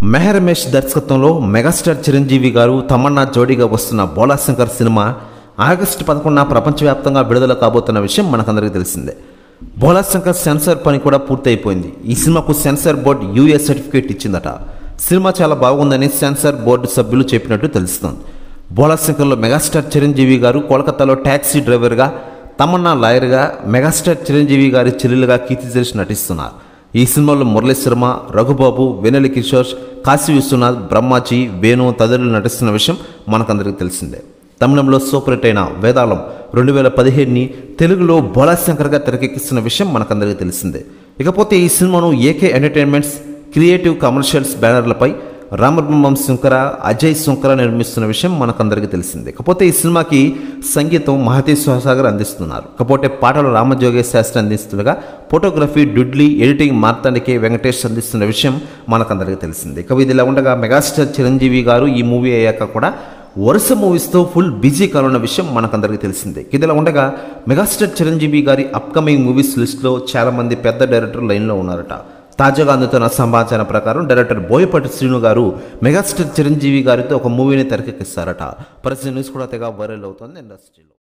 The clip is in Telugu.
మెహర్ రమేష్ దర్శకత్వంలో మెగాస్టార్ చిరంజీవి గారు తమన్నా జోడీగా వస్తున్న బోలాశంకర్ సినిమా ఆగస్టు 11న ప్రపంచవ్యాప్తంగా విడుదల కాబోతున్న విషయం మనకందరికీ తెలిసిందే. బోలాశంకర్ సెన్సార్ పని కూడా పూర్తయిపోయింది. ఈ సినిమాకు సెన్సార్ బోర్డు యూఎస్ సర్టిఫికేట్ ఇచ్చిందట. సినిమా చాలా బాగుందని సెన్సార్ బోర్డు సభ్యులు చెప్పినట్టు తెలుస్తోంది. బోలాశంకర్లో మెగాస్టార్ చిరంజీవి గారు కోల్కతాలో ట్యాక్సీ డ్రైవర్గా, తమన్నా లాయర్గా, మెగాస్టార్ చిరంజీవి గారి చెల్లెలుగా కీర్తి చేసి నటిస్తున్నారు. ఈ సినిమాలో మురళీ శర్మ, రఘుబాబు, వెన్నెల కిషోర్, కాశీ విశ్వనాథ్, బ్రహ్మాజీ, వేణు తదితరులు నటిస్తున్న విషయం మనకందరికీ తెలిసిందే. తమిళంలో సూపర్ హిట్ అయిన వేదాళం 2017ని తెలుగులో బోలాశంకర్గా తెరకెక్కిస్తున్న విషయం మనకందరికీ తెలిసిందే. ఇకపోతే ఈ సినిమాను ఏకే ఎంటర్టైన్మెంట్స్, క్రియేటివ్ కమర్షియల్స్ బ్యానర్లపై రామబ్రహ్మం శంకర, అజయ్ శంకర నిర్మిస్తున్న విషయం మనకందరికీ తెలిసిందే. ఇకపోతే ఈ సినిమాకి సంగీతం మహతి సుహాసాగర్ అందిస్తున్నారు. ఇకపోతే పాటలు రామజోగేశ్ శాస్త్రి అందిస్తుండగా photography Dudley, editing Marthand K Venkatesh అందిస్తున్న విషయం మనకందరికీ తెలిసిందే. ఇక ఇదిలా ఉండగా మెగాస్టార్ చిరంజీవి గారు ఈ మూవీ అయ్యాక కూడా వరుస మూవీస్తో ఫుల్ బిజీ కానున్న విషయం మనకందరికీ తెలిసిందే. ఇదిలా ఉండగా మెగాస్టార్ చిరంజీవి గారి అప్కమింగ్ మూవీస్ లిస్టులో చాలామంది పెద్ద డైరెక్టర్ లైన్లో ఉన్నారట. తాజాగా అందుతున్న సమాచారం ప్రకారం డైరెక్టర్ బోయపాటి శ్రీను గారు మెగాస్టార్ చిరంజీవి గారితో ఒక మూవీని తెరకెక్కిస్తారట. పరిస్థితి న్యూస్ కూడా తెగ వైరల్ అవుతుంది ఇండస్ట్రీలో.